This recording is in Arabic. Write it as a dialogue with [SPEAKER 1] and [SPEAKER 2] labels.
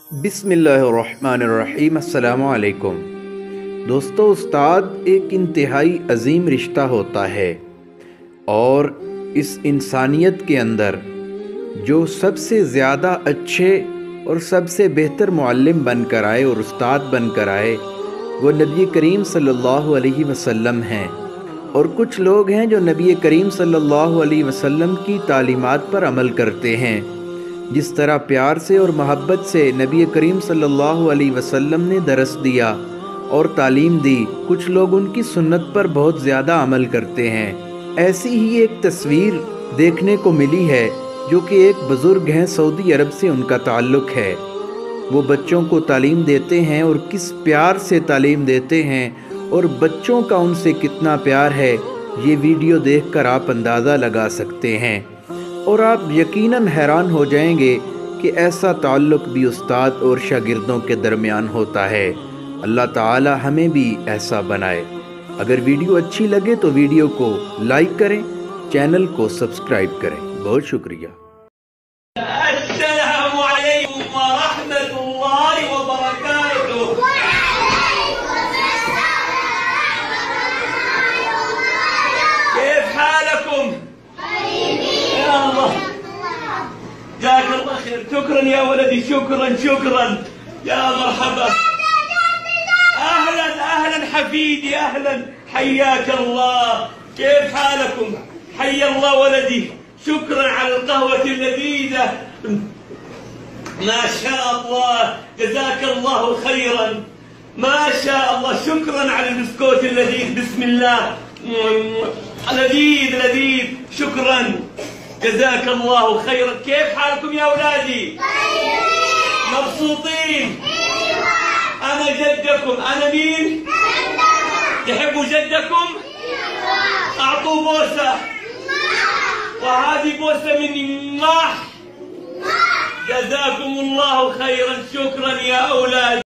[SPEAKER 1] बिस्मिल्लाहिर्रहमानिर्रहीम। अस्सलामु अलैकुम दोस्तों, उस्ताद एक इंतहाई अजीम रिश्ता होता है और इस इंसानियत के अंदर जो सबसे ज़्यादा अच्छे और सबसे बेहतर मुअल्लिम बनकर आए और उस्ताद बनकर आए वो नबी करीम सल्लल्लाहु अलैहि वसल्लम हैं। और कुछ लोग हैं जो नबी करीम सल्लल्लाहु अलैहि वसल्लम की तालीमात पर अमल करते हैं। जिस तरह प्यार से और मोहब्बत से नबी करीम सल्लल्लाहु अलैहि वसल्लम ने दरस दिया और तालीम दी, कुछ लोग उनकी सुन्नत पर बहुत ज़्यादा अमल करते हैं। ऐसी ही एक तस्वीर देखने को मिली है जो कि एक बुज़ुर्ग हैं, सऊदी अरब से उनका ताल्लुक़ है। वो बच्चों को तालीम देते हैं और किस प्यार से तालीम देते हैं और बच्चों का उनसे कितना प्यार है, ये वीडियो देखकर आप अंदाज़ा लगा सकते हैं। और आप यकीनन हैरान हो जाएंगे कि ऐसा ताल्लुक़ भी उस्ताद और शागिर्दों के दरमियान होता है। अल्लाह ताला हमें भी ऐसा बनाए। अगर वीडियो अच्छी लगे तो वीडियो को लाइक करें, चैनल को सब्सक्राइब करें। बहुत शुक्रिया।
[SPEAKER 2] अस्सलामु अलैकुम व रहमतुल्लाहि व बरकातुहू। كيف حالكم؟ يا الله جزاك الله خير. شكرا يا ولدي، شكرا يا مرحبا. اهلا اهلا حفيدي، اهلا، حياك الله. كيف حالكم؟ حيا الله ولدي. شكرا على القهوة اللذيذة، ما شاء الله، جزاك الله خيرا، ما شاء الله. شكرا على البسكوت اللذيذ، بسم الله، لذيذ. شكرا، جزاك الله خيرا. كيف حالكم يا أولادي؟ مبسوطين؟ أنا جدكم. أنا مين؟ تحبوا جدكم؟ أعطوه بوسة، وهذه بوسة مني. جزاكم الله خيرا. شكرا يا أولاد.